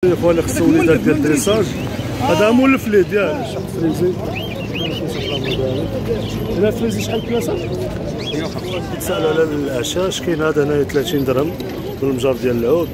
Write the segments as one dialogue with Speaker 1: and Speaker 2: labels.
Speaker 1: اخواني خصو وليدات ديال الدريساج. هذا مولف ليه ديال الشق فريزي. هنا فريزي شحال بلاصه؟ 150. تسالوا على العشاش كاين هذا هنايا 30 درهم بالمجر ديال العود.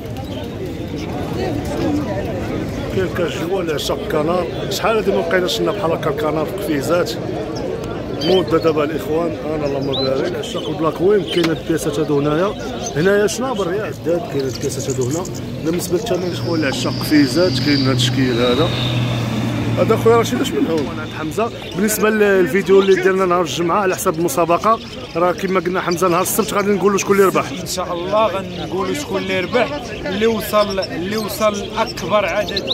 Speaker 1: كاين كاجوال عشاق كنار. شحال هادي ما بقيناش لنا بحال هكا الكنار في قفيزات. مده دابا الاخوان انا اللهم بارك. عشاق البلاك وين كاين هاد البياسات هادو هنايا شنابر يا عداد. كاين هاد البياسات هادو هنا. بالنسبه للثمن اخوان عشاق قفيزات كاين هاد الشكل هذا خويا رشيد اش منه انا عند حمزه. بالنسبه للفيديو اللي درنا نهار الجمعه على حساب المسابقه راه كما قلنا حمزه نهار السبت غادي نقولوا شكون اللي ربح
Speaker 2: ان شاء الله. غنقولوا شكون اللي ربح اللي وصل اكبر عدد.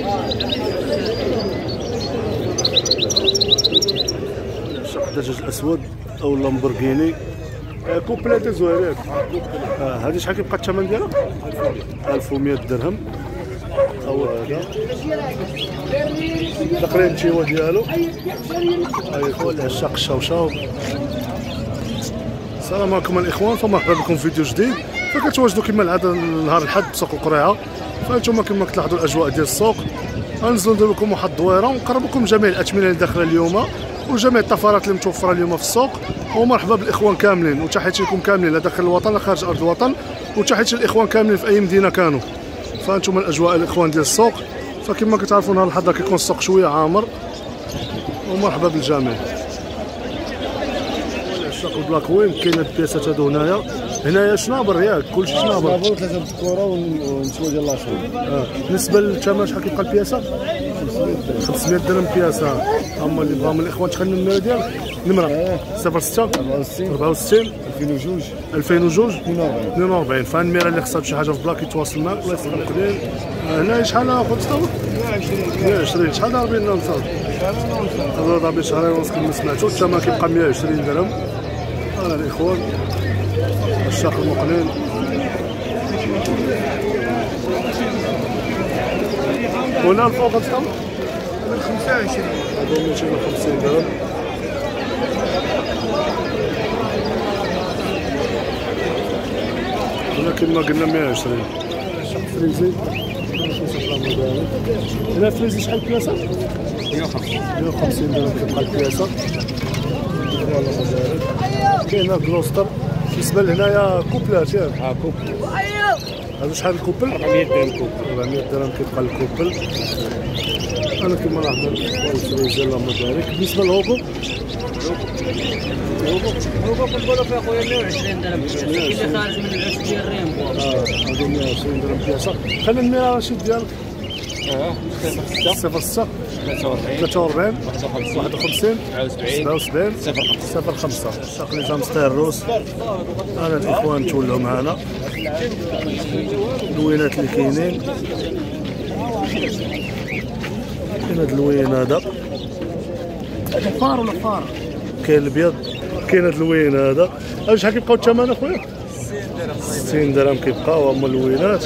Speaker 1: عشاق الدجاج الاسود او لامبورغيني كوبلات زوينات. هذه شحال كيبقى الثمن ديالها؟ 1100 درهم. هو هذا تقريبا التيوا ديالو. الاخوان عشاق الشوشاو. السلام عليكم الاخوان، فمرحبا بكم في فيديو جديد. فكتواجدوا كما العاده نهار الحد بسوق القريعه. فانتم كما كتلاحظوا الاجواء ديال السوق. غنزلوا ندير لكم واحد الدويره ونقرب لكم جميع الاثمنه اللي داخله اليوم وجميع الطفرات اللي متوفره اليوم في السوق. ومرحبا بالاخوان كاملين وتحياتي لكم كاملين لا داخل الوطن لا خارج ارض الوطن، وتحياتي للاخوان كاملين في اي مدينه كانوا. فانتم الاجواء الاخوان ديال السوق. فكما كتعرفوا نهار الحد كيكون السوق شويه عامر. ومرحبا بالجميع. عشاق البلاك وين كاين هاد البياسات هادو هنايا شنابر ياك كلشي شنابر.
Speaker 3: ثلاثه بالكره ونسوى ديال لاشون.
Speaker 1: بالنسبه للثمن شحال كيبقى البياسه؟ 500 درهم بياسه. هما اللي بغاو من الاخوان تخلي النمره ديالك. نمره 06 64 2002 42. فالنمره اللي خصها شي حاجه في بلاك يتواصل معك. الله يسلمك قليل. هنا شحال اخو تستوى؟ 120. شحال ضاربين لنا نصاوب؟ هذا ضاربين شهرين ونص كما سمعتوا. الثمن كيبقى 120 درهم. انا الاخوان عشاق المقلين. هنا الفوق تستوى؟
Speaker 3: 25.
Speaker 1: هذا 250 درهم. هنا كما قلنا 120. عشاق فريزي. هنا فريزي شحال بلاصه؟ 150 درهم كتبقى البلاصه. كاين هنا كلوستر. بالنسبه لهنايا كوبلات ياك.
Speaker 3: كوبل.
Speaker 1: هذا شحال الكوبل؟
Speaker 3: 400 درهم كوبل.
Speaker 1: 400 درهم كيبقى الكوبل. انا كما لاحظنا الفريزي اللهم بارك. بالنسبه للهوكو
Speaker 4: كنقولوا فيه خويا 120 درهم بياسه. اللي خارج من العش ديال ريمبو.
Speaker 1: هذا 120 درهم بياسه. خلي الميرا رشيد ديالك. 06 43 51 77 05. عشاق لي زامستير روس. انا الاخوان تولوا معنا. اللوينات اللي كاينين كاين هاد اللوين هذا
Speaker 3: فار ولا فار؟
Speaker 1: كاين الابيض. كاين هاد اللوين هذا. شحال كيبقاو الثمن اخويا؟ 60 درهم كيبقاو هما اللوينات.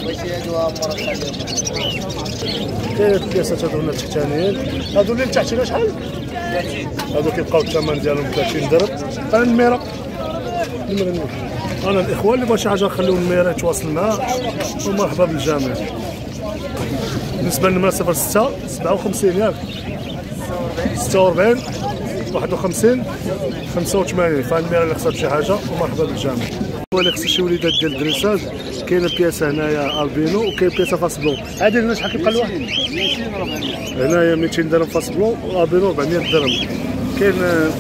Speaker 1: كاين البياسات هادو هنا تحتانيين. هادو اللي تحتينا شحال؟
Speaker 4: 30.
Speaker 1: هادو كيبقاو الثمن ديالهم 30 درهم. انا الميرا انا الاخوان اللي بغا شي حاجه نخليو الميرا يتواصل معاه. ومرحبا بالجميع. بالنسبه للنمره 06 57 ياك 46 51 85. فالميرا اللي خصها شي حاجه. ومرحبا بالجميع. هو اللي خصو شي وليدات ديال الدريساج. كاينه بياسه هنايا البينو وكاين بياسه فاس بلون. هادي هنا شحال كيبقى الواحد؟
Speaker 3: 200
Speaker 1: هنايا 200 درهم فاس بلون والبينو 400 درهم. كاين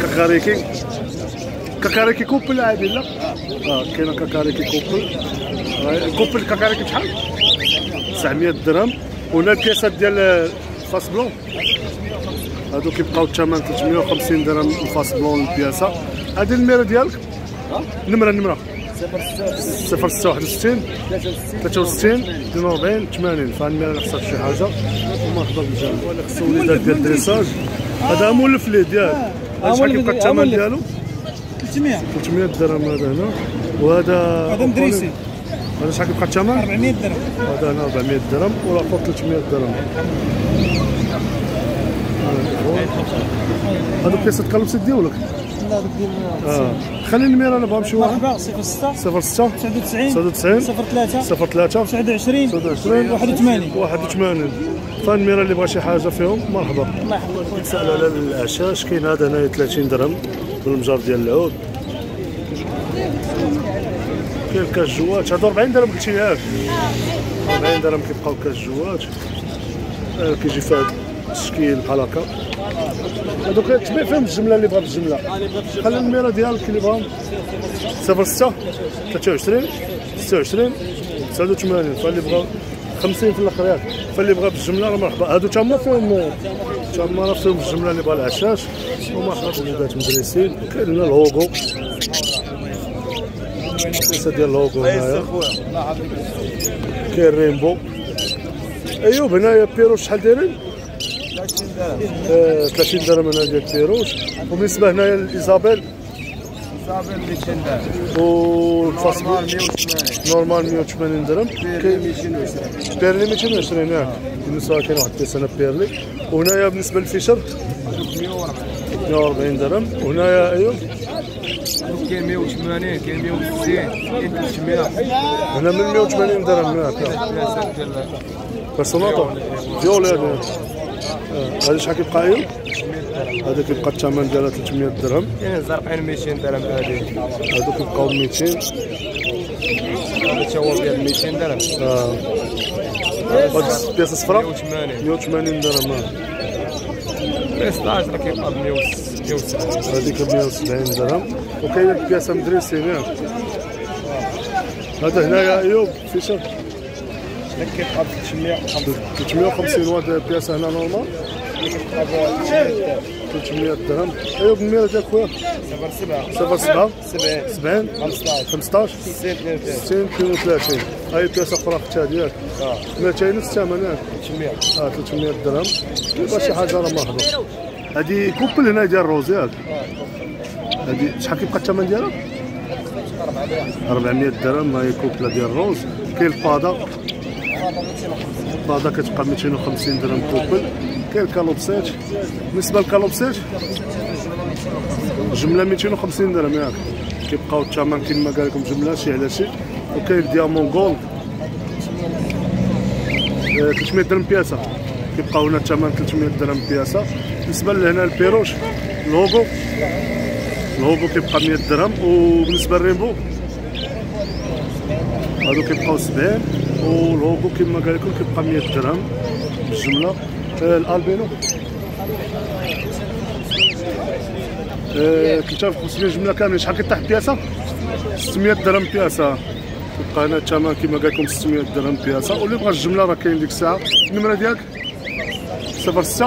Speaker 1: كاكاريكي كوبل عادي لا؟ كاين كاكاريكي كوبل. الكوبل كاكاريكي بشحال؟ 900 درهم. وهنا البياسات ديال فاس بلون هادو كيبقاو الثمن 350 درهم الفاس بلون البياسه. هادي الميرا ديالك؟ نمره 06 61 63 42 80. فالميرا اللي خصها شي حاجه. ومرحبا بالجميع. اللي خصو وليدات ديال الدريساج. هذا مولف ليه ديالك. شحال كيبقى الثمن ديالو؟ 300 درهم. هذا هنا. وهذا
Speaker 3: مدريسي.
Speaker 1: هذا شحال كيبقى الثمن؟
Speaker 3: 400 درهم.
Speaker 1: هذا هنا 400 درهم والفوق 300 درهم. هادو بياسات كالوسيت ديالك؟ خلي النميره انا بغا نمشي واحد.
Speaker 5: مرحبا 06
Speaker 1: 06
Speaker 5: 99 03
Speaker 1: 03
Speaker 5: 29
Speaker 1: 29 81. فالنميره اللي بغا شي حاجه فيهم مرحبا.
Speaker 5: الله يحفظك.
Speaker 1: نسال على العشاش كاين هذا هنايا 30 درهم بالمجر ديال العود. كاين كاس جوات هادو 40 درهم قلتي ياك. 40 درهم كيبقاو كاس جوات. كيجي فيه هاد التشكيل بحال هكا. هادوك تبيع فيهم الجمله اللي بغا بالجمله. خلي النميره ديالك اللي بغاهم 06 23 26 89. فاللي بغا 50 في الاخر ياك. فاللي بغا بالجمله راه مرحبا. هادو تما فيهم الجمله اللي بغا العشاش ومرحبا وليدات مدرسين. كاين لنا الهوغو كيسه ديال الهوغو هنايا. كاين ريمبو. ايوب هنايا بيروش شحال دايرين؟ 30 درهم هنا ديال بيروش. وبالنسبه هنايا لإيزابيل
Speaker 3: 200 درهم
Speaker 1: والفاصبور نورمال 180 درهم. بيرلي 220 ياك. بالنسبه كاين واحد البيس هنا بيرلي. وهنايا بالنسبه للفيشر 140 درهم. وهنايا ايوب
Speaker 3: كاين 180 كاين 160 كاين 300.
Speaker 1: هنا من 180 درهم ياك. بيرسوناطو فيولي هذا. هذا شحال كيبقى ايوب؟ هذا كيبقى الثمن ديالها 300 درهم.
Speaker 3: كاين زرقين 200 درهم هذه.
Speaker 1: هادو كيبقاو 200.
Speaker 3: هذا تا هو ديال 200 درهم.
Speaker 1: هاد البياسه صفراء
Speaker 3: 180
Speaker 1: درهم.
Speaker 3: بيس 11 راه كيبقى ب 170.
Speaker 1: هذيك ب 170 درهم. وكاينه البياسه مدريسين ياك. هذا هنايا ايوب فيشر
Speaker 3: كيبقى ب
Speaker 1: 350. وهاد البياسه هنا نورمال 300 درهم. ايوب النميره ديال خويا 07 70 15 60 32. هاي البياسه اخرى اختها ديالك 200 نفس الثمن ياك. 300 درهم. كيبقى شي حاجه راه مرحبا. هادي كوبل هنا ديال الروز ياك. هادي شحال كيبقى الثمن ديالها؟ 400 درهم. هاي كوبله ديال الروز. كاين البادا كتبقى 250 درهم كوبل. كاين الكالوبسيت. بالنسبه للكالوبسيت جمله 250 درهم ياك. كيبقاو الثمن كما قال لكم جمله شي على شي. وكاين ديامون جولد 300 درهم بياسه. كيبقاو هنا الثمن 300 درهم بياسه. بالنسبه لهنا البيروش الهوغو كيبقى 100 درهم. وبالنسبه للريمبو هادو كيبقاو 70. والهوغو كما قال لكم كيبقى 100 درهم بالجمله. الالبينو كيتعرف 500 جمله كاملين. شحال كيطيح بياسه؟ 600 درهم بياسه. كيبقى هنا الثمن كما قال لكم 600 درهم بياسه. واللي بغى الجمله راه كاين ديك الساعه. النمره ديالك 06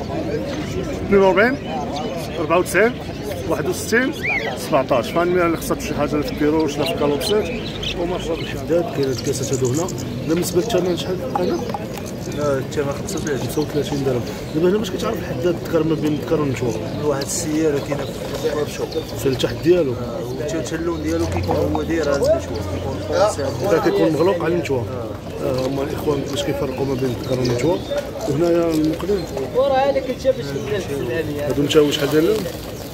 Speaker 1: 42 94 61 17. فالنمره اللي خصها شي حاجه في البيروش ولا في الكالوبسيت. ومرحبا بالحداد. كاين هاد الكاسات هادو هنا. بالنسبه للثمن شحال هنا؟ الثمن 35 درهم. دابا هنا باش كتعرف الحداد الذكر ما بين الذكر والنتوى؟
Speaker 6: واحد السياره كاينه في الشوق
Speaker 1: في التحت ديالو.
Speaker 6: حتى اللون ديالو كيكون هو داير هذا النتوى
Speaker 1: كيكون مغلوق على النتوى. هما الاخوان باش كيفرقوا ما بين الذكر والنتوى. وهنايا المقلين
Speaker 4: وراه هذاك الشاب
Speaker 1: هادو نتاو شحال داير لهم؟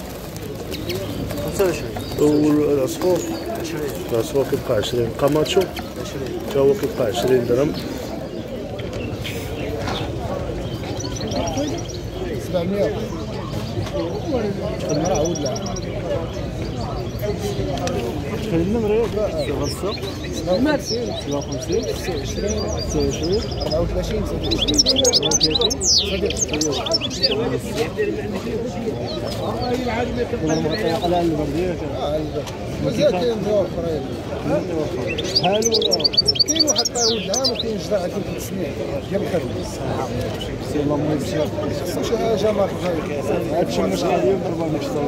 Speaker 6: 25.
Speaker 1: والعصفور
Speaker 6: 20.
Speaker 1: العصفور كيبقى 20. قاماتشو حتى هو كيبقى 20 درهم.
Speaker 3: 700 المرأة عود لها.
Speaker 1: شحال النمرة ياك؟ 57 29
Speaker 3: 34 مازال كاين دور اخرين.
Speaker 1: شحال ولا
Speaker 3: كاين واحد طايود العام وكاين جدع عندهم 500 ديال الخربز.
Speaker 1: الله ما يمشي.
Speaker 3: شي حاجه ما
Speaker 1: هادشي مش غادي يضرب المشتري.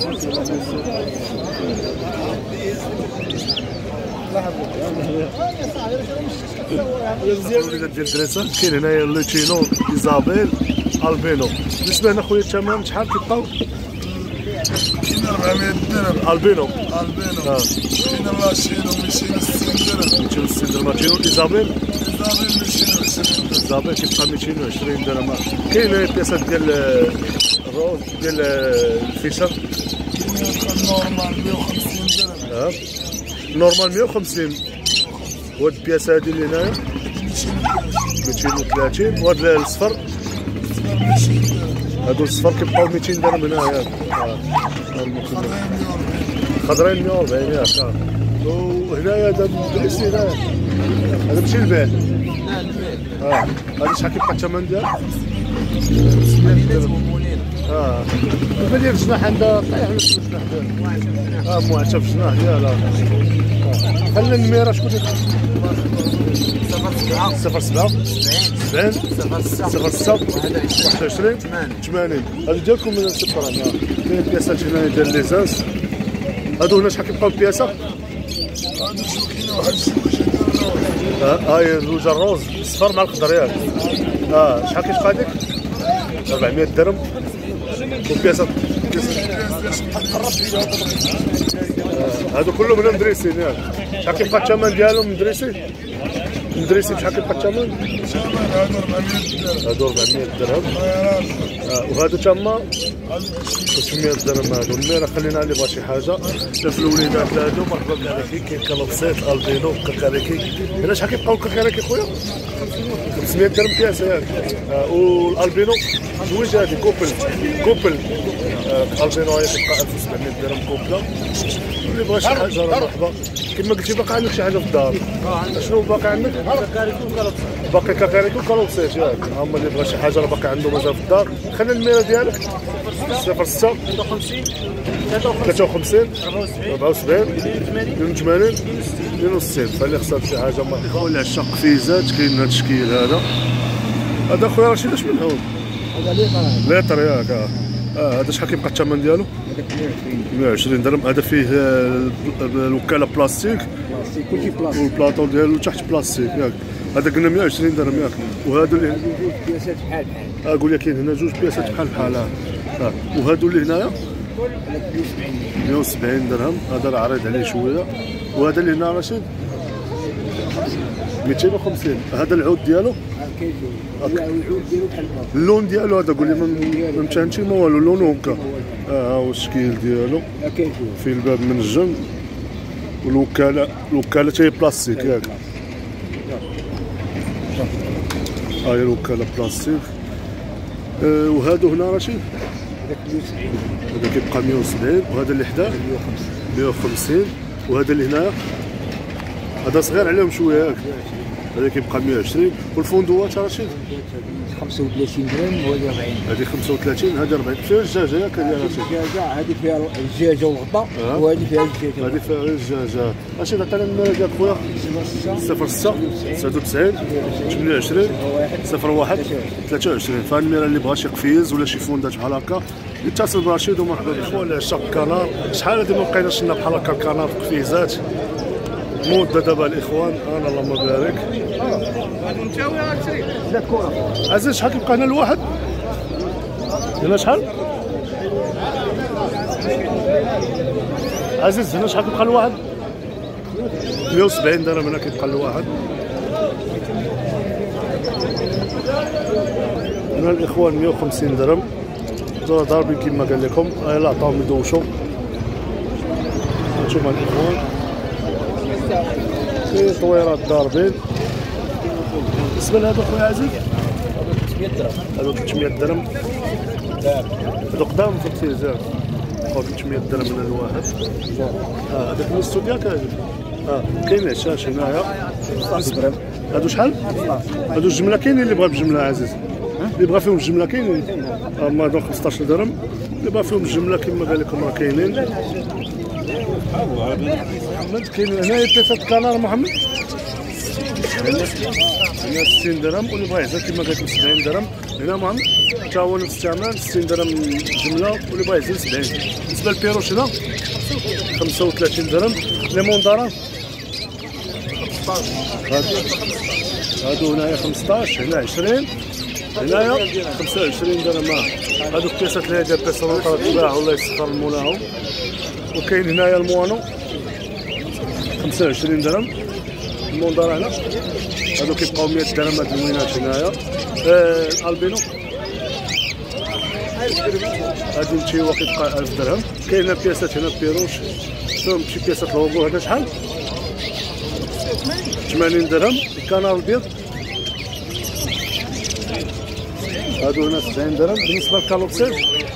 Speaker 1: وليدات ديال الدراسه كاين هنايا لوتينو ايزابيل البينو. بالنسبه هنا خويا الثمن شحال كيبقاو؟
Speaker 7: كاين 400 درهم
Speaker 1: البينو.
Speaker 7: البينو. كاين لاشينو 260 درهم.
Speaker 1: 260 درهم. لوتينو ايزابيل
Speaker 7: ايزابيل 220 درهم.
Speaker 1: ايزابيل كيبقى 220 درهم. كاين بياسات ديال الروز ديال الفيشر
Speaker 7: نورمال 150 درهم.
Speaker 1: نورمال 150. وهاد البياسه هادي اللي هنايا 230. وهاد الصفر هادو الصفر كيبقاو 200 درهم هنايا. خضرين 140 ياك. وهنايا هذا مدرسي هنايا هذا ماشي البيع. هذا شحال كيبقى الثمن ديالو؟ 500 درهم. البال ديال الجناح عندها طايح ولا شنو الجناح ديالها؟ معشى في الجناح ديالها. خلينا النميره شكون اللي 07 70 06 21 80. هادو ديالكم من الشبران. كاين بياسات هنايا ديال ليزانس. هادو هنا شحال كيبقاو البياسه؟
Speaker 7: هادو شو كاين واحد 2
Speaker 1: هاي الروج الروز الصفر مع الخضر ياك. شحال كيبقى هذيك؟ 400 درهم. وبياسه هادو كلهم هنا مدريسين ياك. شحال كيبقى الثمن ديالهم مدريسي؟ مدريسي بشحال كيبقى الثمن؟ هادو 400 درهم. وهادو تما 300 درهم. هادو الميرا خلينا اللي بغا شي حاجه. في الوليدات هادو مرحبا بك. كاين كالوبسيت البينو كاكاريكي. هنا شحال كيبقاو الكاكاريكي خويا؟ 500 درهم بياسه ياك. والالبينو زويج هادي كوبل البينو هي كتبقى 1700 درهم كوبله. اللي بغا شي حاجه راه مرحبا. كما قلتي باقي عندك شي حاجه في الدار؟ شنو باقي عندك؟ باقي كاكاريكي وكالوبسيت ياك. هما اللي بغا شي حاجه راه باقي عنده مازال في الدار. خلي الميرا ديالك 06 53 74 82 62. فاللي خصها شي حاجه مرحبا. ولا عشاق قفيزات كاين هذا الشكل هذا خويا رشيد. اش من هون؟ هذا ليطر ياك. هذا شحال كيبقى الثمن ديالو؟ 120 درهم. هذا فيه الوكاله بلاستيك والبلاطو ديالو تحت بلاستيك ياك. هذا قلنا 120 درهم ياك. وهادو اللي
Speaker 6: جوج بياسات بحال بحال.
Speaker 1: قول لي كاين هنا جوج بياسات بحال بحال. وهادو اللي هنايا 170 درهم. هذا راه عريض عليه شويه. وهذا اللي هنا رشيد 250. هذا العود ديالو
Speaker 6: العود ديالو بحال بحال.
Speaker 1: اللون ديالو هذا قول لي ما متهنتش ما والو لونه هكا. هو الشكل ديالو فيه الباب من الجنب. والوكاله حتى هي بلاستيك ياك. هاي الوكاله بلاستيك. وهادو هنا رشيد هذا كيبقى 170. وهذا اللي حداه 150. وهذا اللي هنايا هذا صغير عليهم شويه ياك. هذا كيبقى 120. والفندوات رشيد
Speaker 6: 35 درهم وهذه 40.
Speaker 1: هذه 35 هذه 40. فيها الدجاجه ياك.
Speaker 6: الدجاجه هذه فيها الدجاجه والغطا وهذه فيها الدجاجه.
Speaker 1: هذه فيها غير الدجاجه. اش عطينا النمره ديالك خويا؟ 06 99 28 01 23. فالنمره اللي بغى شي قفيز ولا شي فوندات بحال هكا يتصل برشيد. ومرحبا بك. ولا عشاق الكنار. شحال هذه ما لقيناش لنا بحال هكا الكنار في قفيزات. مده دابا الاخوان. انا اللهم بارك. عزيز شحال كيبقى هنا الواحد؟ هنا شحال؟ عزيز هنا شحال كيبقى الواحد؟ 170 درهم هنا كيبقى الواحد. هنا الاخوان 150 درهم. ضاربين كما قال لكم. يلاه عطاهم يدوشوا. نشوف الاخوان في طويرات ضاربين. بالنسبه لهذا خويا عزيز هذا 300 درهم. هذا قدام في التيزان 300 درهم من الواحد. هذاك النص ديالك هذا. كاين عشاش هنايا 15 درهم. هادو شحال؟ هادو الجمله كاينين اللي بغا بجمله عزيز. اللي بغا فيهم الجمله كاينين. هما هادو 15 درهم. اللي بغا فيهم الجمله كما قال لكم راه كاينين. محمد كاين هنايا بياسات كنار محمد. هنا 60 درهم. واللي بغا يهزر كما قلت 70 درهم. هنا محمد حتى هو نفس الثمن 60 درهم جمله. واللي بغا يهزر 70. بالنسبه للبيروش هنا 35 درهم. ليمون دارا هادو هنايا 15. هنا 20. هنايا 25 درهم. هادو البياسات اللي هي بيسون تباع والله يسخر مولاهم. وكاين هنايا الموانو 25 درهم. الموندارا هنا هادو كيبقاو 100 درهم. هاد الوينات هنايا. الالبينو غادي نمشيو كيبقى 1000 درهم. كاينه بياسات هنا بيروش فيهم شي بياسات لوغو. هذا شحال؟ 80 درهم. الكنار البيض هادو هنا 70 درهم. بالنسبه للكالوبسيل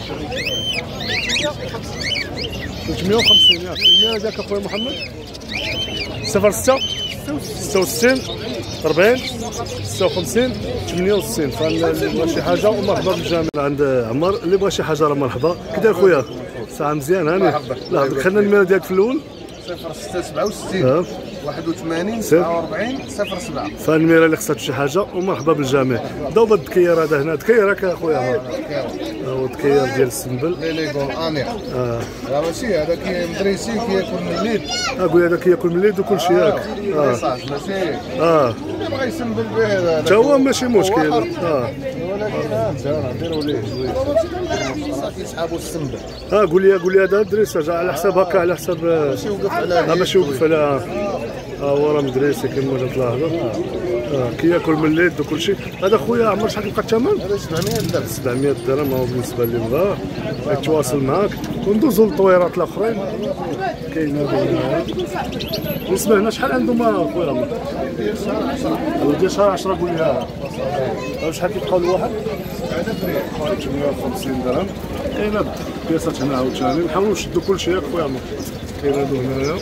Speaker 1: 350 ياك. هذاك اخويا محمد 06 66 40 56 68. فاللي بغى شي حاجه ومرحبا بالجميع عند عمر. اللي بغى شي حاجه راه مرحبا. كي داير خويا؟ ساعه مزيان هاني. لا خلينا النمره ديالك في الاول
Speaker 7: 06 67 81 47 07.
Speaker 1: فالنمره اللي خصها شي حاجه ومرحبا بالجميع. دابا الدكير هذا هنا دكير هكا اخويا. ها هو الدكير ديال السنبل.
Speaker 7: ليغون انيق. راه ماشي هذا كيمدريسي كياكل من الليل.
Speaker 1: قول هذا كياكل من الليل وكل شيء ياك.
Speaker 7: ماشي اللي بغى يسنبل به هذا
Speaker 1: تا هو ماشي مشكل.
Speaker 7: ولكن نديروا ليه شويه كيسحابوا السنبل.
Speaker 1: قول لي هذا الدريس على حساب هكا على حساب
Speaker 7: ماشي يوقف على
Speaker 1: ماشي يوقف على هو راه مدريسي كما تلاحظوا. كياكل من الليل وكل شيء. هذا خويا عمر شحال كيبقى الثمن؟
Speaker 7: هذا 700 درهم.
Speaker 1: 700 درهم هو بالنسبه اللي بغاه يتواصل معاك. وندوزو للطويرات الاخرين. كاين هذا بالنسبه هنا شحال عندهم خويا عمر؟ ديال شهر 10. قول لي شحال كيبقاو الواحد؟
Speaker 7: هذا فري
Speaker 1: 850 درهم. كاين بياسات هنا عاوتاني. نحاولوا نشدوا كل شيء خويا عمر. كاين هادو هنايا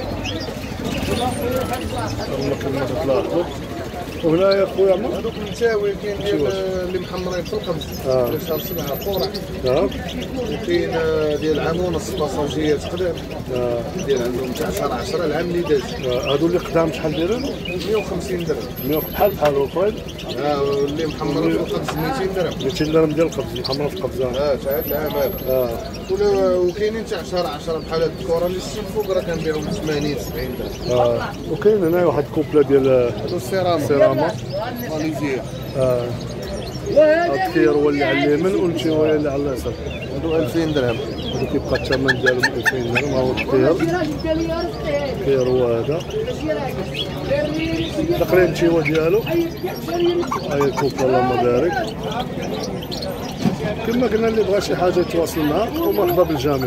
Speaker 1: كما تلاحظوا. وهنايا خويا عمر
Speaker 7: هذوك المساوي كاين ديال اللي محمرين في القبض ديال شهر 7 قرع. وكاين ديال عام ونص باساجيات قدام ديال عندهم تاع شهر 10 العام اللي داز.
Speaker 1: هادو اللي قدام شحال دايرين؟
Speaker 7: 150 درهم.
Speaker 1: بحال الاخرين.
Speaker 7: اللي محمرين في القبض 200 درهم.
Speaker 1: 200 درهم ديال القبض محمره في القبض.
Speaker 7: تاع هاد العام هذا. وكاينين تاع شهر 10 بحال هاد الكره اللي السين فوق راه كنبيعهم 80 70 درهم.
Speaker 1: وكاين هنا واحد الكوبله ديال
Speaker 7: هادو السيراما ماليزيا.
Speaker 1: الكير هو اللي على اليمين والمشي هو اللي على اليسار.
Speaker 7: هادو 2000 درهم.
Speaker 1: هادو كيبقى الثمن ديالهم 2000 درهم. ها هو الكير هو هذا تقريبا التيوا ديالو. هاي الكوبله اللهم بارك. كما قلنا اللي بغى شي حاجه يتواصل معاه ومرحبا بالجميع.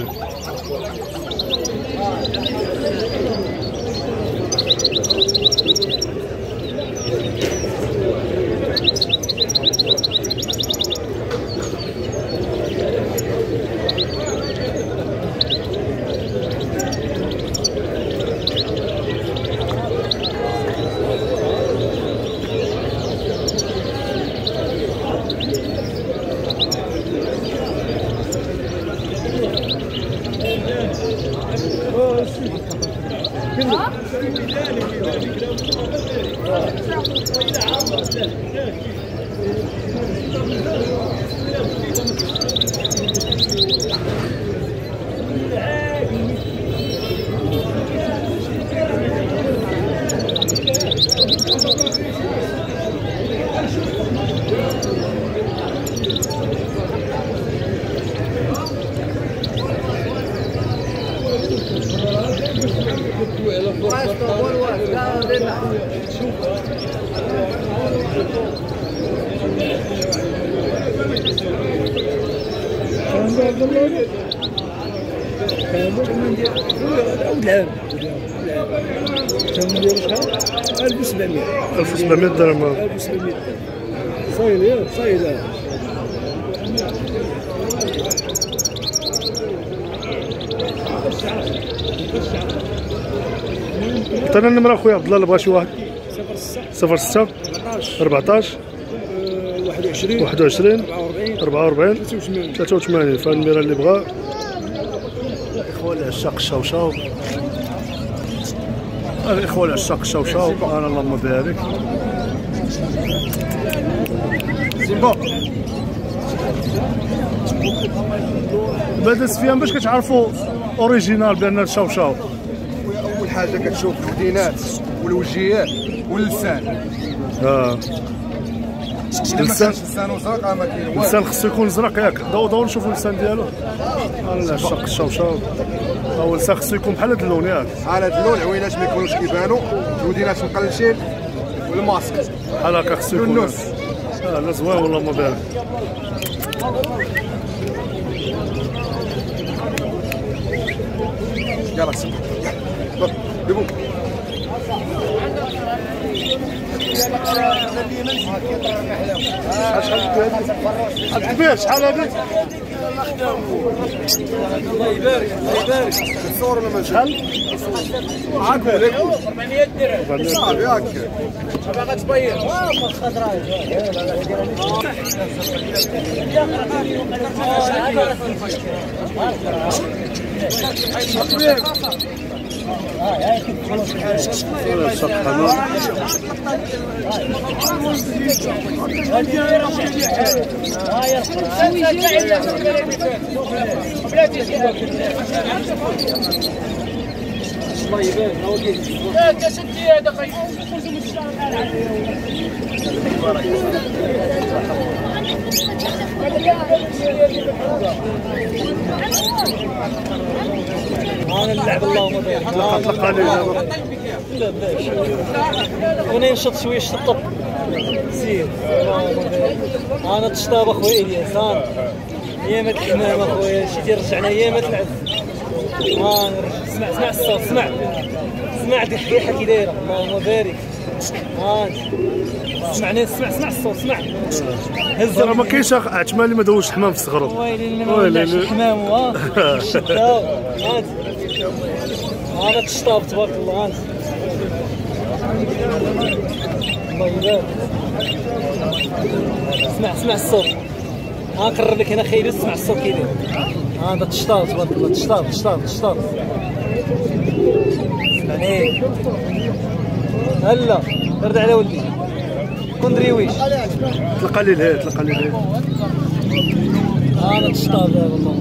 Speaker 5: شحال؟ 1700.
Speaker 1: 1700 درهم.
Speaker 5: 1700 صايل صايل.
Speaker 1: عطينا النمره خويا عبد الله اللي بغى شي واحد. 06 14 21 44 83. فالنمره اللي بغى. الاخوه العشاق الشوشاو. الاخوه العشاق الشوشاو. انا اللهم بارك. بعد السفيان باش كتعرفوا اوريجينال بان الشوشاو؟
Speaker 7: اول حاجه كتشوف الودينات والوجيات واللسان. اللسان وزرق ما كاين والو.
Speaker 1: اللسان خصو يكون زرق ياك. دور نشوفوا اللسان ديالو. انا العشاق الشوشاو. هو اللسان خصو يكون بحال هاد اللون ياك.
Speaker 7: بحال هاد اللون. العوينات ما يكونوش كيبانوا. الودينات مقلشين والماسك
Speaker 1: بحال هكا خصو يكون.
Speaker 7: النص.
Speaker 1: لا زوين والله ما بارك.
Speaker 7: يلا سيدي دبو
Speaker 1: شحال كبير شحال هذا؟
Speaker 7: الله يبارك الله يبارك الصور ولا ماشي؟
Speaker 1: شحال؟
Speaker 4: 400 درهم
Speaker 7: صافي هاك
Speaker 4: باغا تبيض الله يبارك لا تسدي هذا خير انا نلعب اللهم بارك
Speaker 1: طلق عليه
Speaker 4: لا باش انا نشط شويه الطب سير انا تشطاب اخويا الياس انا ايامات الحمام اخويا شتي رجعنا ايامات العز اسمع الصوت اسمع دي الحكي دايره اللهم بارك اسمعني اسمع الصوت اسمع هز
Speaker 1: راه ما كاينش عتمه اللي ما دوزش الحمام في الصغرو
Speaker 4: ويلي ما ولعش الحمام الشتا انا تشطاب تبارك الله الله يبارك اسمع الصوت نقرب لك هنا خير اسمع الصوت كيدير هذا تشطاب تبارك الله تشطاب اسمعني هلا رد على ولدي كون دريويش
Speaker 1: طلق عليه الهيد
Speaker 4: انا تشطاب يا والله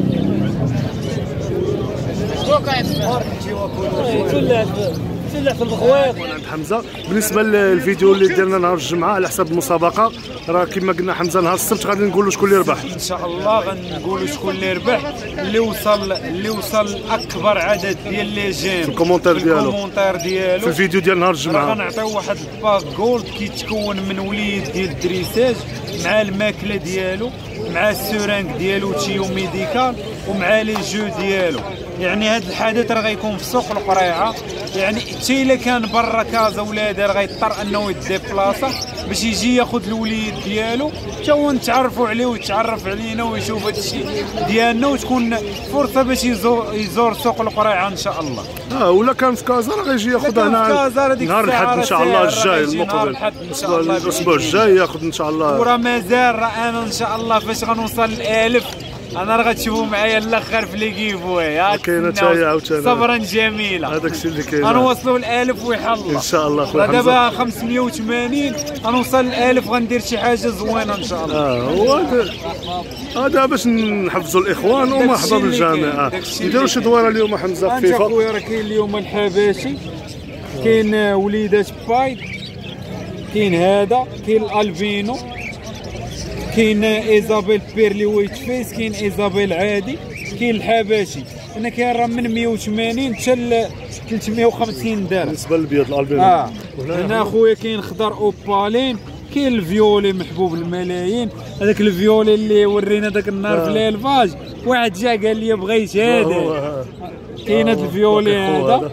Speaker 4: تولع في البخوات
Speaker 1: عند حمزه. بالنسبه للفيديو اللي درنا نهار الجمعه على حساب المسابقه، راه كما قلنا حمزه نهار السبت غادي نقولوا شكون اللي ربح
Speaker 2: ان شاء الله. غنقولوا شكون اللي ربح، اللي وصل اكبر عدد ديال لي جيم
Speaker 1: في الكومونتير ديالو
Speaker 2: في
Speaker 1: الفيديو ديال نهار الجمعه.
Speaker 2: غنعطيو واحد الباك جولد كيتكون من وليد ديال الدريساج مع الماكله ديالو مع السورانك ديالو تيو ميديكال ومع لي جو ديالو. يعني هذا الحدث راه غيكون في سوق القريعه، يعني حتى الا كان برا كازا ولا دار غيضطر انه يديبلاصا باش يجي ياخذ الوليد ديالو حتى هو نتعرفوا عليه ويتعرف علينا ويشوف هذا الشيء ديالنا، وتكون فرصه باش يزور سوق القريعه ان شاء الله.
Speaker 1: ولا كان في كازا راه غيجي ياخذها هنا نهار الحد ان شاء الله الجاي المقبل، الاسبوع الجاي ياخذ ان شاء الله.
Speaker 2: وراه مازال راه انا ان شاء الله فاش غنوصل ل1000 انا راه غتشوفوا معايا الاخر في لي كيفوي.
Speaker 1: كاينه حتى هي عاوتاني
Speaker 2: صبرا جميلا،
Speaker 1: هذاك الشيء اللي كاين.
Speaker 2: غنوصلوا ل1000 ويحل
Speaker 1: ان شاء الله خويا حمزه.
Speaker 2: دابا 580 غنوصل ل1000 غندير شي حاجه زوينه ان شاء الله.
Speaker 1: هو هذا باش نحفزوا الاخوان ومرحبا بالجميع. نديروا شي دويره اليوم حمزه
Speaker 2: انت
Speaker 1: خفيفه.
Speaker 2: خويا راه كاين اليوم الحباشي، كاين وليدات بايد، كاين هذا، كاين الالبينو، كاين ايزابيل بيرلي وايت فيس، كاين ايزابيل عادي، كاين الحباشي. انا كاين راه من 180 حتى 350 درهم
Speaker 1: بالنسبه للبيض الالبينو.
Speaker 2: هنا خويا كاين خضر اوبالين، كاين الفيولي محبوب الملايين. هذاك الفيولي اللي ورينا ذاك النهار في الالفاج، واحد جا قال لي بغيت هذا. كاين هذا الفيولي هذا،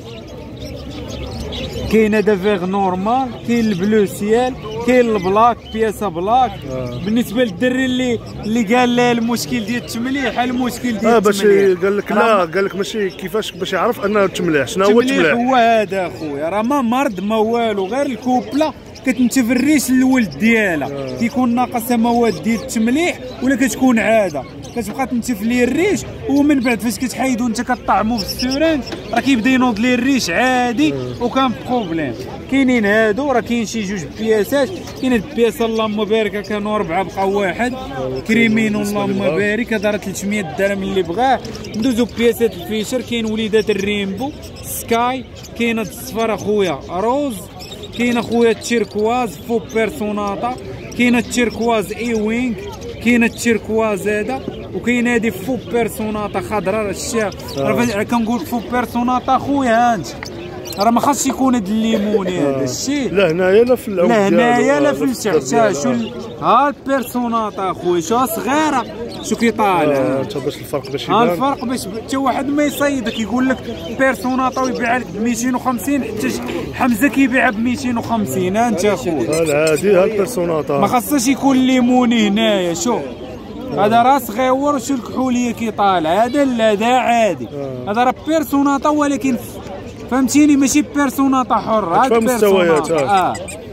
Speaker 2: كاين هذا فيغ نورمال، كاين البلو سيال، كاين البلاك بياسه بلاك. بالنسبه للدري اللي قال لا المشكل ديال التمليح، المشكل ديال التمليح
Speaker 1: باش قال لك لا، قال لك ماشي كيفاش باش يعرف انه التمليح. شنو هو التمليح؟
Speaker 2: هو هذا خويا، راه ما مرض ما والو، غير الكوبله كتنتف الريش للولد ديالها، كيكون ناقصها مواد ديال التمليح ولا كتكون عاده كتبقى تنتف ليه الريش، ومن بعد فاش كتحيدو انت كطعمو بالسورانج راه كيبدا ينوض ليه الريش عادي وكان بروبليم. كاينين هادو راه كاين شي جوج بياسات، كاين هاد البياسه اللهم بارك كانوا 4 بقى واحد كريمين اللهم بارك دار 300 درهم اللي بغاه. ندوزو بياسات الفيشر، كاين وليدات الريمبو سكاي، كاين هاد الصفر اخويا روز، كاين اخويا التيركواز فو بيرسوناطا، كاين التيركواز اي وينغ، كاين التيركواز هذا، وكاين هادي فو بيرسوناطا خضراء. الشيخ راه كنقول فو بيرسوناطا خويا انت راه ما خاصش يكون هاد الليموني هذا الشيء
Speaker 1: لا هنايا لا في العود،
Speaker 2: لا هنايا لا في الشعشاع. ها البيرسوناطا خويا شو صغيره شو كيطالع.
Speaker 1: انت باش الفرق باش يبان.
Speaker 2: الفرق باش حتى واحد ما يصيدك يقول لك بيرسوناطا ويبيع لك ب 250 حتى حمزه كيبيعها ب 250. انت اخويا
Speaker 1: العادي ها البيرسوناطا
Speaker 2: ما خاصش يكون ليموني هنايا. شوف هذا راس غيور وشو الكحوليه كيطالع. هذا لا هذا عادي. هذا راه بيرسوناطا ولكن فهمتيني ماشي بيرسوناطا حر. هذا
Speaker 1: بيرسوناطا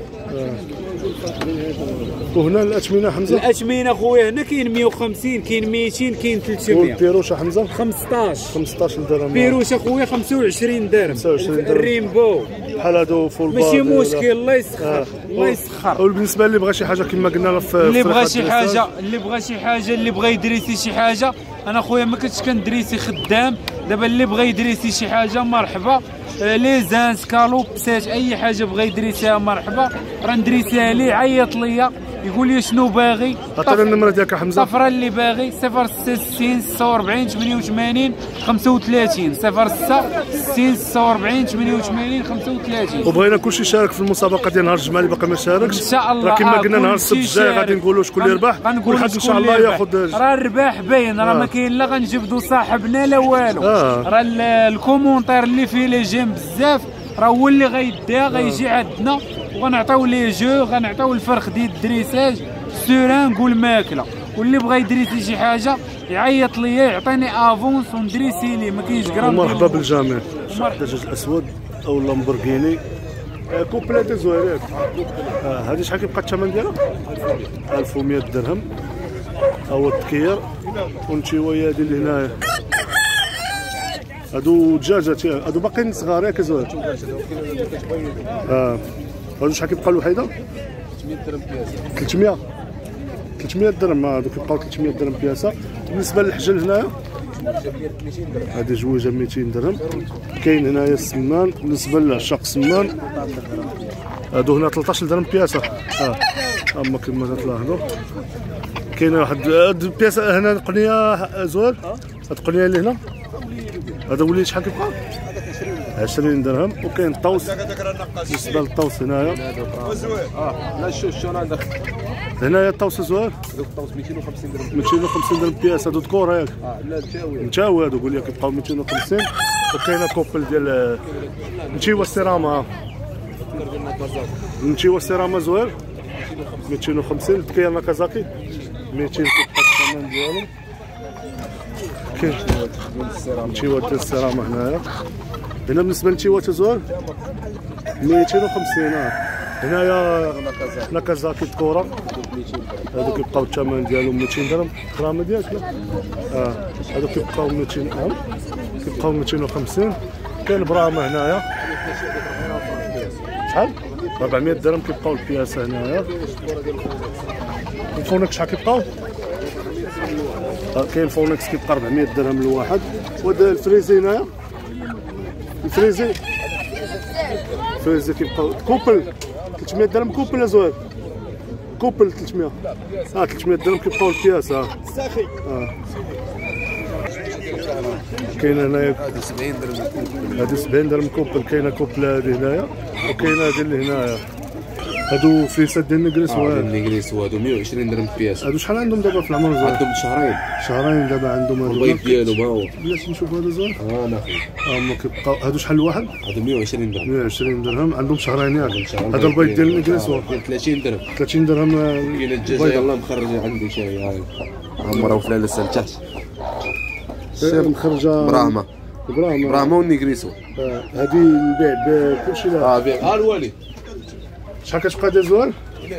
Speaker 1: وهنا الاثمنه حمزه.
Speaker 2: الاثمنه خويا هنا كاين 150 كاين 200 كاين 300.
Speaker 1: والبيروشه حمزه
Speaker 2: 15
Speaker 1: درهم.
Speaker 2: بيروشه خويا 25 درهم.
Speaker 1: 25 درهم.
Speaker 2: الريمبو
Speaker 1: بحال هادو فول
Speaker 2: ماشي مشكل. الله يسخر الله يسخر.
Speaker 1: وبالنسبه اللي بغى شي حاجه كما قلنا في
Speaker 2: اللي بغى شي حاجه اللي بغى يدريسي شي حاجه. انا خويا ما كنتش كندريسي خدام. دابا اللي بغى يدريسي شي حاجه مرحبا. لي زان سكالوبسات اي حاجه بغى يدريسيها مرحبا. راه ندريسيها ليه. عيط ليا يقول لي شنو باغي.
Speaker 1: عطينا النمره ديالك حمزه.
Speaker 2: طفره اللي باغي 06 46 88 35 06 46 88 35.
Speaker 1: وبغينا كلشي يشارك في المسابقه ديال نهار الجمعه اللي باقي ما شاركش.
Speaker 2: ان شاء الله
Speaker 1: راه كما قلنا نهار السبت الجاي غادي نقولوا شكون اللي ربح. كل حد ان شاء الله ياخذ.
Speaker 2: راه الرباح باين. راه ما كاين لا غنجبدوا صاحبنا لا والو. راه الكومونتير اللي فيه لي جيم بزاف راه هو اللي غيديها غيجي عندنا وغنعطيو لي جو. غنعطيو الفرخ ديال الدريساج سوران قول ماكله. واللي بغى يدريسي شي حاجه يعيط ليا يعطيني افونس وندريسي ليه. ما كاينش كرام.
Speaker 1: مرحبا بالجميع. الدجاج الاسود او لامبورغيني كوبلات زوينات. هذه شحال كيبقى الثمن ديالها؟ 1100 درهم. هو التكير ونتيويه هذه اللي هنايا. هادو دجاجات هادو باقيين صغار ياك زوين. هادو شحال كيبقى الوحيده؟ 300 درهم. هادو كيبقاو 300 درهم بياسه. بالنسبه للحجل هنايا هادي جويجه 200 درهم. كاين هنايا السمان. بالنسبه للعشاق السمان هادو هنا 13 درهم بياسه. اما كما تلاحظوا كاينه واحد البياسه هنا قنيه زوين. هاد القنيه اللي هنا هذا وليد شحال كيبقى؟ 20 درهم. وكاين الطوس. بالنسبه للطوس هنايا
Speaker 3: لا شو انا داخل
Speaker 1: هنايا الطوس زوين.
Speaker 3: الطوس 250 درهم.
Speaker 1: 250 درهم بياس. هادو دكور ياك.
Speaker 3: لا
Speaker 1: متاوي هادو قول لي كيبقاو 250. وكاينه كوبل ديال نتيوا السيراما. نتيوا السيراما زوين 250. التكير ناكازاكي 200 كيبقى الثمن ديالهم. كاين نتيوات ديال السيراما هنايا. هنا بالنسبه للنتيوات زوين 250. هنايا ناكازاكي الكورة هادو كيبقاو الثمن ديالهم 200 درهم. الغرامه ديالك هادو كيبقاو 200 درهم. كيبقاو 250. كاين براما هنايا شحال؟ 400 درهم كيبقاو البياسه هنايا. الفونكس شحال كيبقاو؟ كاين الفونكس كيبقى 400 درهم الواحد. وهذا الفريزي هنايا الفريزي كيبقاو كوبل 300 درهم. كوبل زوين كوبل 300. 300 درهم كيبقاو البياسه. كاين هنايا
Speaker 3: 70 درهم.
Speaker 1: هادو 70 درهم كوبل. كاينه كوبل هادي هنايا وكاينه هادي اللي هنايا. هادو فريسات ديال النيغريس
Speaker 3: النيغريس هادو 120 درهم بياس.
Speaker 1: هادو شحال عندهم دابا في العمر زوين؟
Speaker 3: عندهم شهرين
Speaker 1: دابا عندهم. هادو
Speaker 3: البيض ديالو ما هو.
Speaker 1: بلاش نشوف هذا زوين.
Speaker 3: ناخذ.
Speaker 1: هما كيبقاو هادو شحال الواحد؟
Speaker 3: هادو 120 درهم.
Speaker 1: 120 درهم عندهم شهرين ياك. هذا البيض ديال النيغريس
Speaker 3: 30 درهم.
Speaker 1: 30 درهم.
Speaker 3: كاين الدجاجه يلاه مخرجه عندي شي هاي عمره وفلاله لتحت.
Speaker 1: سير مخرجه
Speaker 3: براما والنيغريسو.
Speaker 1: هادي البيع بكلشي. لا
Speaker 3: بيع الوالي.
Speaker 1: شحال كتبقى ديال زوال؟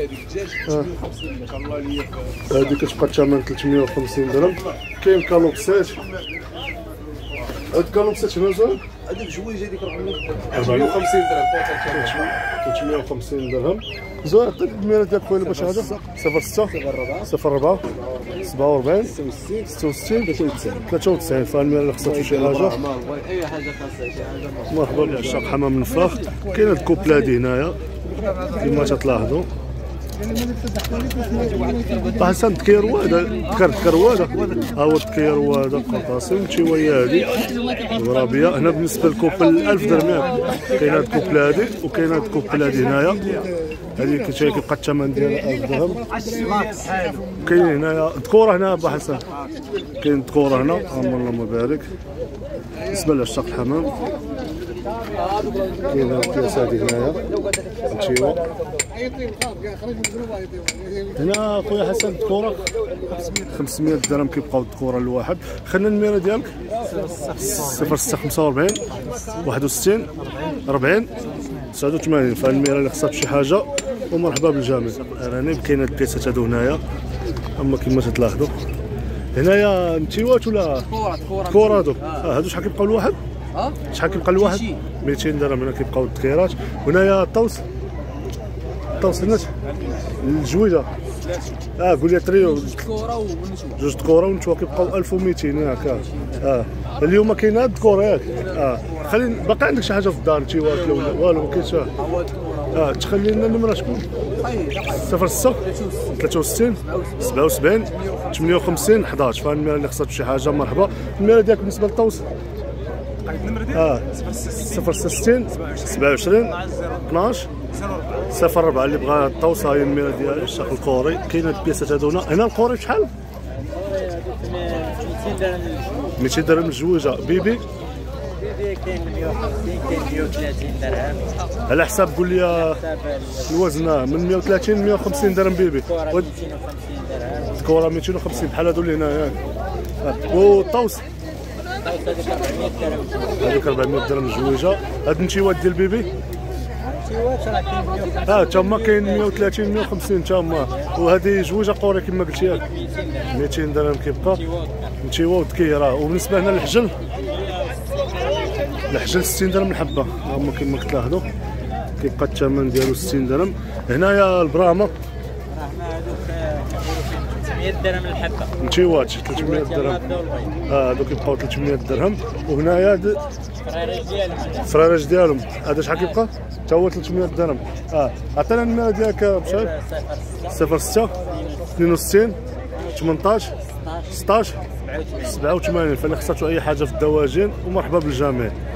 Speaker 1: هادي كتبقى الثمن 350 درهم. كاين كالوبسات. هاد كالوبسات هنا زوال؟
Speaker 3: هادي بجويجه ديك 450 درهم.
Speaker 1: 350 درهم زوين. عطيك النمره ديال خويا باش هذا 06 04 47 66 93. فالميره اللي خصها شي حاجه.
Speaker 3: اي حاجه خاصها شي حاجه
Speaker 1: مرحبا بعشاق حمام النفاخ. كاين هاد الكوبله هادي هنايا كما تلاحظوا. حسن تكيرواد كرواد. هو التكيرواد قنطاسين شويه هادي غرابيه. هنا بالنسبه للكوبل 1000 درهم. كاين هاد الكوبله هادي وكاين هاد الكوبله هادي هنايا هذه كيبقى الثمن ديالها 1000 درهم. كاين هنايا ذكوره هنا ابو حسن، كاين ذكوره هنا اللهم بارك بالنسبه لعشاق الحمام. كاين هاد البياس هادي هنايا نتيوا هنا خويا حسن الذكوره 500 درهم كيبقاو الذكوره الواحد. خلينا النميره ديالك 0645 61 40 89. فالنميره اللي خصها شي حاجه ومرحبا بالجميع. راني كاين هاد البياسات هادو هنايا اما كما تلاحظوا هنايا نتيوات ولا كورة هادو. هادو شحال كيبقاو الواحد؟ شحال كيبقى الواحد؟ 200 درهم. هنا كيبقاو الذكيرات. وهنايا الطوس هنا الجويده قول لي تريو جوج ذكوره ونتوما كيبقاو 1200 ياك. اليوم كاين هاد الذكوره ياك. خلي باقي عندك شي حاجه في الدار نتيوات ولا والو ما كاينش؟ تخلي لنا النمره شكون؟ 06 63 77 58 11. فالنمره اللي خصها شي حاجه مرحبا. النمره ديالك بالنسبه للطوس 06 27 12 04. اللي بغى الطوس هاي النمره ديال الشاق الكوري. كاين هاد البياسات هادو هنا الكوري بشحال؟ 200 درهم الجويجه. بيبي
Speaker 4: كاين 150 كاين 130 درهم
Speaker 1: على حساب قول لي الوزن من 130 ل 150 درهم بيبي.
Speaker 4: 250 درهم
Speaker 1: الكوره 250 بحال هادو اللي هنا ياك. والطوس
Speaker 4: هذيك 400 درهم
Speaker 1: هذيك 400 درهم الجويجه. هاد النتيوات ديال بيبي تا هما كاين 130 150 تا هما. وهذه جويجه قوري كما قلتي ياك 200 درهم كيبقى نتيوا وذكيره. وبالنسبه هنا للحجل 60 درهم الحبه. هما كما كتلاحظوا كيبقى الثمن ديالو 60 درهم. هنايا البراهمه
Speaker 4: هذوك 300 درهم الحبه.
Speaker 1: نتيوات 300 درهم. هادو كيبقاو 300 درهم. وهنايا الفراراج ديالهم هذا شحال كيبقى؟ حتى هو 300 درهم. عطينا النمره ديالك بشحال؟ 06 62 18 16 87. فاللي خصاتو اي حاجه في الدواجن ومرحبا بالجميع.